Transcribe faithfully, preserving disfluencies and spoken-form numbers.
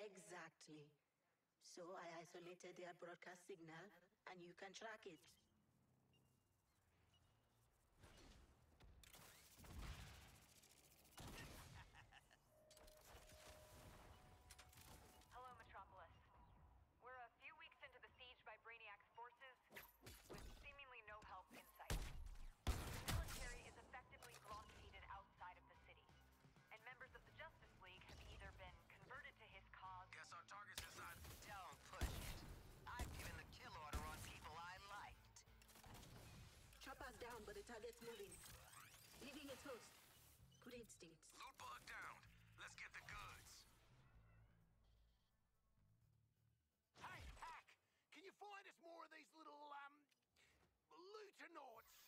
Exactly. So I isolated their broadcast signal, and you can track it. Hello, Metropolis. We're a few weeks into the siege by Brainiac's forces, with seemingly no help in sight. The military is effectively blockaded outside of the city, and members of the Justice League have either been converted to his cause... Guess our target's inside. Don't push it. I've given the kill order on people I liked. Chopper's down, but the target's moving. Leaving its host. Good instincts. Loot bug down. Let's get the goods. Hey, Hack! Can you find us more of these little, um... Lootenauts?